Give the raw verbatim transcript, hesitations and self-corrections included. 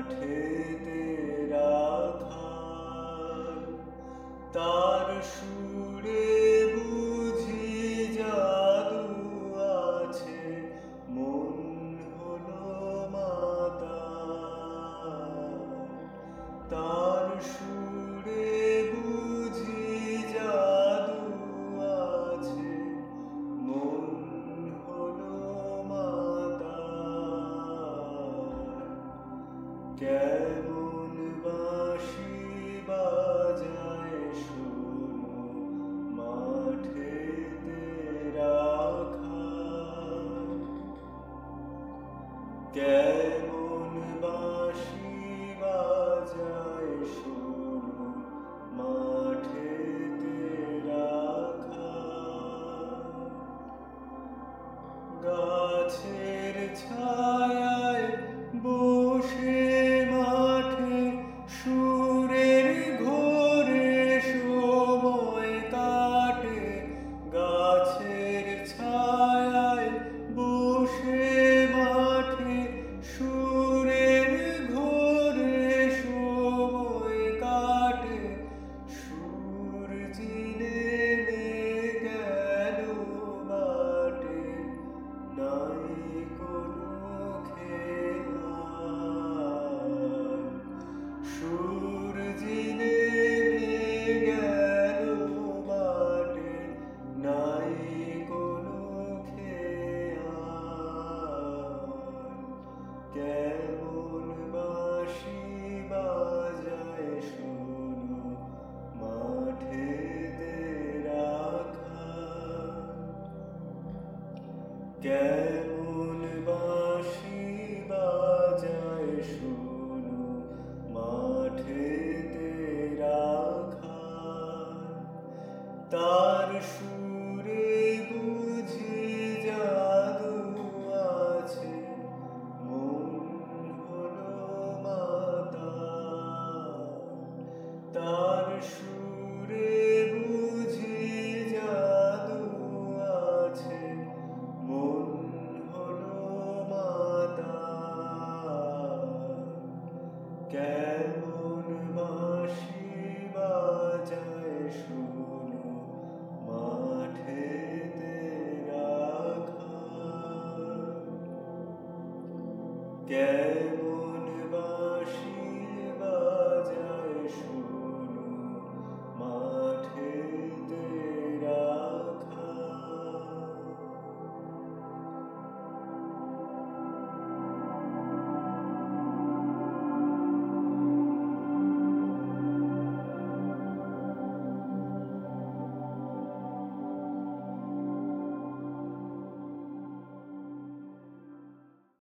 মাঠেতে রাখাল, তার সুরে বুঝি জাদু আছে, মন হলো মাতাল। তার সুরে বুঝি জাদু আছে, মন হলো মাতাল। কেমন বাঁশি বাজায় শোনো, মাঠেতে রাখাল। কেমন বাঁশি বাজায় শোনো, মাঠেতে রাখাল। গাছের ছায়ায় বসে মাঠে সুরের ঘোরে সময় কাটে। গাছের ছায়ায় বসে মাঠে সুরের ঘোরে সময় কাটে। সুর জিনে গেল বাটে, নাই কোনো খেয়াল। সুর জিনে গেল বাটে, নাই কোনো খেয়াল। কেমন বাঁশি বাজায় শোনো, মাঠেতে রাখাল। কেমন বাঁশি বাজায় শোনো, মাঠেতে রাখাল। তার সুরে বুঝি জাদু আছে, মন হলো মাতাল। তার সুরে বুঝি জাদু আছে, মন হলো মাতাল। কেমন বাঁশি বাজায় শোনো, মাঠেতে রাখাল। কেমন বাঁশি